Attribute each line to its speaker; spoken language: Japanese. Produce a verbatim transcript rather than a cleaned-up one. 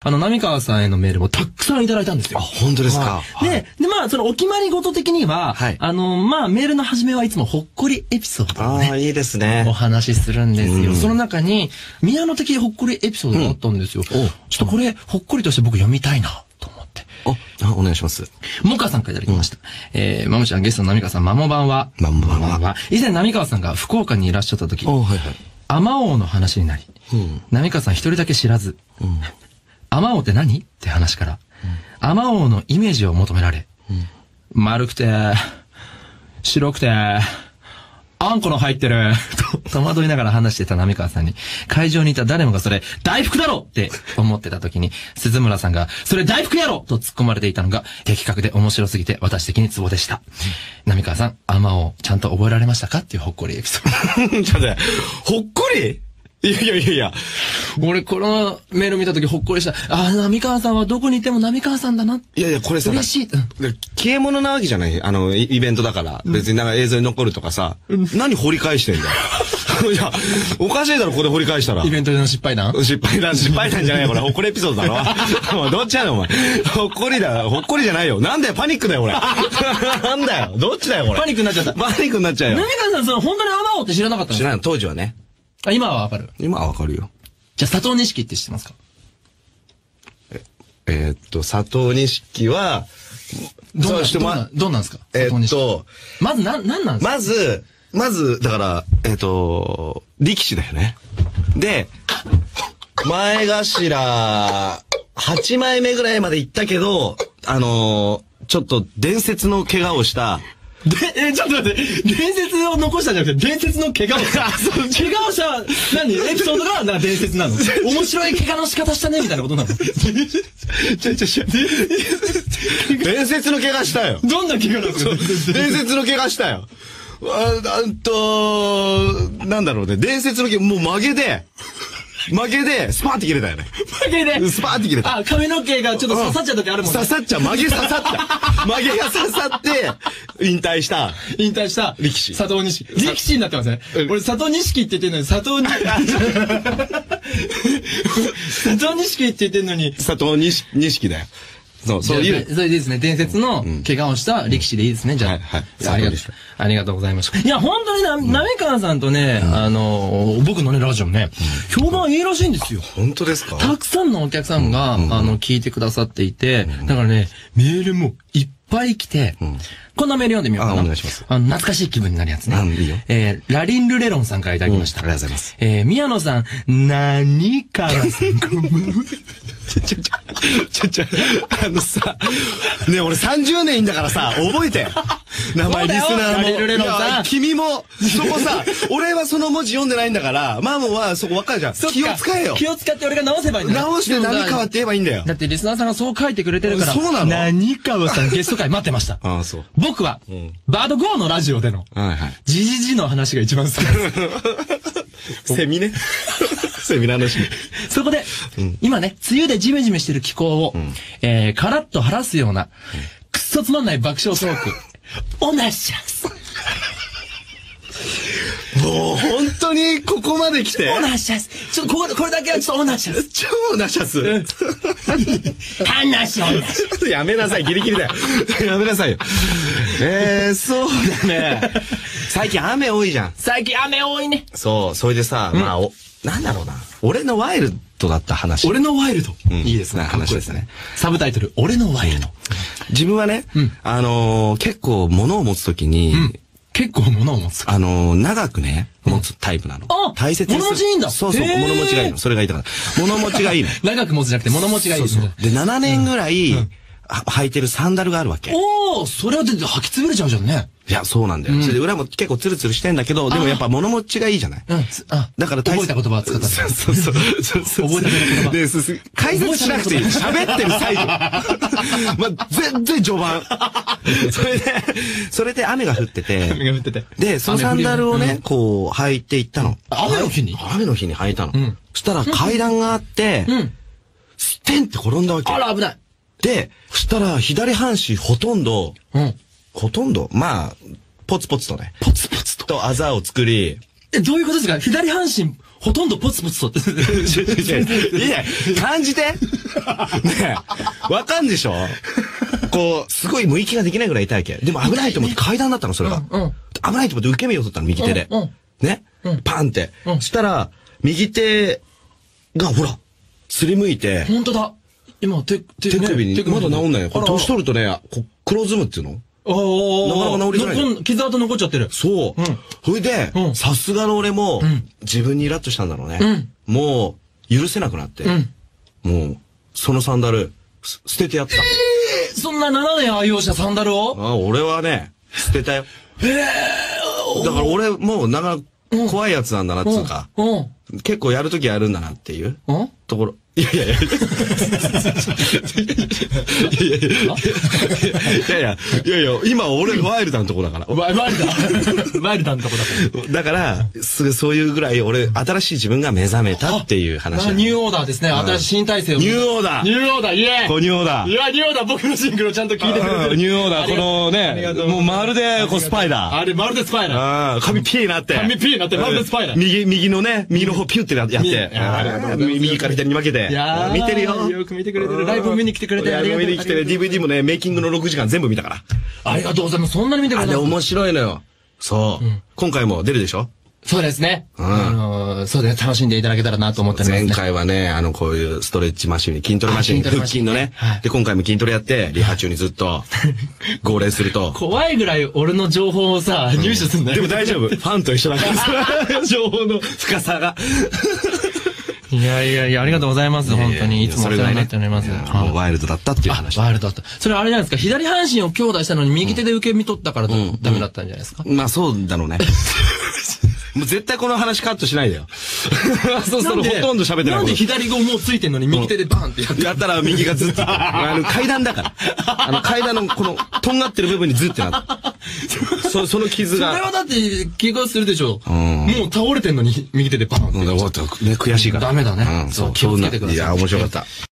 Speaker 1: あの、浪川さんへのメールもたくさんいただいたんですよ。
Speaker 2: あ、本当ですか。
Speaker 1: はい、で、で、まあ、そのお決まり事的には、はい、あの、まあ、メールの始めはいつもほっこりエピソードをね。
Speaker 2: ああ、いいですね。
Speaker 1: お話しするんですよ。その中に、宮野的ほっこりエピソードがあったんですよ。うん、ちょっとこれ、ほっこりとして僕読みたいな、と思って。
Speaker 2: あ、お願いします。
Speaker 1: もかさんからいただきました。うん、えー、まもちゃん、ゲストの浪川さん、まもばんは。
Speaker 2: まもばんは。
Speaker 1: 以前、浪川さんが福岡にいらっしゃった時、
Speaker 2: はいはい。
Speaker 1: あまおうの話になり、うん、浪川さん一人だけ知らず、うんあまおうって何って話から、あまおうのイメージを求められ、うん、丸くて、白くて、あんこの入ってる、と戸惑いながら話してた浪川さんに、会場にいた誰もがそれ、大福だろって思ってた時に、鈴村さんが、それ大福やろと突っ込まれていたのが、的確で面白すぎて、私的にツボでした。浪川さん、あまおう、ちゃんと覚えられましたかっていうほっこりエピソード。
Speaker 2: ちょっとね、ほっこりいやいやいやいや。
Speaker 1: 俺、このメール見たときほっこりした。ああ、浪川さんはどこにいても浪川さんだな。
Speaker 2: いやいや、これさ、
Speaker 1: 嬉しい。うん、
Speaker 2: 消え物なわけじゃない。あの、イベントだから。うん、別になんか映像に残るとかさ。うん、何掘り返してんだよ。いや、おかしいだろ、ここで掘り返したら。
Speaker 1: イベントでの失敗談
Speaker 2: 失敗談、失敗談じゃないよ、これ。ほっこりエピソードだろ。どっちやねん、お前。ほっこりだよ。ほっこりじゃないよ。なんだよ、パニックだよ、俺。なんだよ。どっちだよ、これ。
Speaker 1: パニックになっちゃった。
Speaker 2: パニックになっちゃうよ。
Speaker 1: 浪川さん、その、本当にあまおうって知らなかったんですか？
Speaker 2: 知らない、当時はね。
Speaker 1: あ、今はわかる？
Speaker 2: 今はわかるよ。
Speaker 1: じゃあ、佐藤錦って知ってますか？
Speaker 2: え、えー、っと、佐藤錦は、
Speaker 1: どうな、どうな、どうなんですか？
Speaker 2: えー、っと、
Speaker 1: まず、なん、なんなんですか？
Speaker 2: まず、まず、だから、えー、っと、力士だよね。で、前頭、はちまいめぐらいまで行ったけど、あのー、ちょっと伝説の怪我をした、
Speaker 1: で、え、ちょっと待って、伝説を残したんじゃなくて、伝説の怪我をした。怪我をした、何エピソードが、なんか伝説なの？面白い怪我の仕方したねみたいなことなの？ちょちょちょ、
Speaker 2: 伝説の怪我したよ。
Speaker 1: どんな怪我なの？
Speaker 2: 伝説の怪我したよ。あ、なんと、なんだろうね、伝説の怪我、もう曲げで、曲げで、スパーって切れたよね。
Speaker 1: 曲げで
Speaker 2: スパーって切れた。
Speaker 1: あ、髪の毛がちょっと刺さっちゃう時あるもんね。
Speaker 2: 刺さっちゃう。曲げ刺さっちゃう。曲げが刺さって、引退した。
Speaker 1: 引退した。
Speaker 2: 力士。
Speaker 1: 佐藤錦。力士になってますね。俺、佐藤錦って言ってるのに、佐藤に、佐藤錦って言ってるのに。
Speaker 2: 佐藤錦だよ。そう、そういう。
Speaker 1: それでいいですね。伝説の怪我をした力士でいいですね、じゃあ。
Speaker 2: はい、はい。
Speaker 1: ありがとう。ありがとうございました。いや、本当にな、浪川さんとね、あの、僕のね、ラジオね、評判いいらしいんですよ。
Speaker 2: 本当ですか？
Speaker 1: たくさんのお客さんが、あの、聞いてくださっていて、だからね、メールもいっぱい来て、こんなメール読んでみようかな。
Speaker 2: お願いします。
Speaker 1: あの、懐かしい気分になるやつね。
Speaker 2: いいよ。
Speaker 1: えー、ラリンルレロンさんからいただきました。
Speaker 2: ありがとうございます。
Speaker 1: えー、宮野さん、なにからさん、こんばんは。
Speaker 2: ちょちょちょ、ちょちょ、あのさ、ね俺さんじゅうねんいんだからさ、覚えて。名前リスナーも。
Speaker 1: ラリンルレロンさん。
Speaker 2: 君も、そこさ、俺はその文字読んでないんだから、マモはそこわかるじゃん。気を使えよ。
Speaker 1: 気を使って俺が直せばいいんだよ。
Speaker 2: 直して何川って言えばいいんだよ。
Speaker 1: だってリスナーさんがそう書いてくれてるから。
Speaker 2: そうなの？
Speaker 1: 何川さんゲスト会待ってました。
Speaker 2: ああ、そう。
Speaker 1: 僕は、バードゴーのラジオでの、
Speaker 2: はいはい。
Speaker 1: ジジジの話が一番好きです。
Speaker 2: セミね。セミの話。
Speaker 1: そこで、今ね、梅雨でジメジメしてる気候を、えー、カラッと晴らすような、くっそつまんない爆笑トーク、おなしゃす。
Speaker 2: もう本当にここまで来て。
Speaker 1: オナシャス。ちょっとここ、これだけはちょっとオナシャス。
Speaker 2: 超オナシャス。
Speaker 1: 話オナシャス。
Speaker 2: やめなさい、ギリギリだよ。やめなさいよ。えー、そうだね。最近雨多いじゃん。
Speaker 1: 最近雨多いね。
Speaker 2: そう、それでさ、まあ、お、なんだろうな。俺のワイルドだった話。
Speaker 1: 俺のワイルド。いいですね。
Speaker 2: 話ですね。
Speaker 1: サブタイトル、俺のワイルド。
Speaker 2: 自分はね、あの、結構物を持つときに、
Speaker 1: 結構物を持つ。
Speaker 2: あのー、長くね、持つタイプなの。
Speaker 1: あ、大切にする。物持ちいいんだ。
Speaker 2: そうそう、物持ちがいいの。それがいいだから。物持ちがいいの。
Speaker 1: 長く持つじゃなくて物持ちがいい。
Speaker 2: そうそう。で、ななねんぐらい、履いてるサンダルがあるわけ。
Speaker 1: おー、それは全然履き潰れちゃうじゃんね。
Speaker 2: いや、そうなんだよ。それで裏も結構ツルツルしてんだけど、でもやっぱ物持ちがいいじゃない。
Speaker 1: うん。
Speaker 2: だから
Speaker 1: 覚えた言葉を使った。
Speaker 2: そうそうそう。覚えた言葉。で、解説しなくていい。喋ってる最後。まあ、全然序盤。それで、それで雨が降ってて。
Speaker 1: 雨が降ってて。
Speaker 2: で、そのサンダルをね、こう、履いていったの。
Speaker 1: 雨の日に
Speaker 2: 雨の日に履いたの。そしたら階段があって、ステンって転んだわけ。
Speaker 1: あら、危ない。
Speaker 2: で、そしたら左半身ほとんど、
Speaker 1: うん。
Speaker 2: ほとんど、まあ、ポツポツとね。
Speaker 1: ポツポツと。
Speaker 2: とあざを作り。
Speaker 1: え、どういうことですか？左半身、 ほとんどポツポツとって。
Speaker 2: いや、感じてねえ、わかんでしょこう、すごい無息ができないぐらい痛いけ。でも危ないと思って階段だったの、それが。
Speaker 1: うんうん、
Speaker 2: 危ないと思って受け身を取ったの、右手で。
Speaker 1: うんうん、
Speaker 2: ね、うん、パンって。うん、そしたら、右手が、ほら、すりむいて。
Speaker 1: ほんとだ。今、手、
Speaker 2: 手首に、まだ治んないよ。これ年取るとね、黒ずむっていうのなかなか治りづらいの。
Speaker 1: 傷跡残っちゃってる。
Speaker 2: そう。それで、さすがの俺も、自分にイラッとしたんだろうね。もう、許せなくなって。もう、そのサンダル、捨ててやった。
Speaker 1: そんなななねん愛用したサンダルを
Speaker 2: あ、俺はね、捨てたよ。へえ。だから俺、もう、なかなか怖いやつなんだな、つうか。結構やるときやるんだなっていうところ。いやいやいや。いやいやいや、いやいや、今俺ワイルダーのとこだから。
Speaker 1: ワイルダーワイルダーのとこだから。
Speaker 2: だから、すそういうぐらい俺、新しい自分が目覚めたっていう話。
Speaker 1: ニューオーダーですね。新しい新体制を。
Speaker 2: ニューオーダー。
Speaker 1: ニューオーダー、イエーイ。
Speaker 2: こニューオーダー。
Speaker 1: いや、ニューオーダー、僕のシングルをちゃんと聞いてくれてる。
Speaker 2: ニューオーダー、このね、もうまるで、こう、スパイダー。
Speaker 1: あれ、まるでスパイダー。
Speaker 2: ああ、髪ピーなって。
Speaker 1: 髪ピーなって、まるでスパイダー。
Speaker 2: 右、右のね、右の方ピュってやって。右から左に分けて。見てるよ。
Speaker 1: よく見てくれてる。ライブ見に来てくれて
Speaker 2: ありがとう。見に来てね、ディーブイディー もね、メイキングのろくじかん全部見たから。
Speaker 1: ありがとうございます。そんなに見てくれた。
Speaker 2: あれ面白いのよ。そう。今回も出るでしょ？
Speaker 1: そうですね。あの、そうですね。楽しんでいただけたらなと思ってます。
Speaker 2: 前回はね、あの、こういうストレッチマシンに、筋トレマシン、腹筋のね。で、今回も筋トレやって、リハ中にずっと、号令すると。
Speaker 1: 怖いぐらい俺の情報をさ、入手するんだよ。
Speaker 2: でも大丈夫。ファンと一緒だから。情報の深さが。
Speaker 1: いやいやいや、ありがとうございます。本当に。いつもお世話になっております。
Speaker 2: もうワイルドだったっていう話。
Speaker 1: ワイルドだった。それあれじゃないですか。左半身を強打したのに右手で受け身取ったからダメだったんじゃないですか。
Speaker 2: まあそうだろうね。もう絶対この話カットしないでよ。そうそう、ほとんど喋ってない。
Speaker 1: なんで左側もうついてんのに右手でバーンってやって
Speaker 2: やったら右がずっと。あの階段だから。あの階段のこの、とんがってる部分にずってなった。そ、その傷が。
Speaker 1: それはだって怪我するでしょ。もう倒れてんのに右手でバーンって。
Speaker 2: ね、悔しいから。
Speaker 1: ダメだね。そう、気をつけてください。
Speaker 2: いや、面白かった。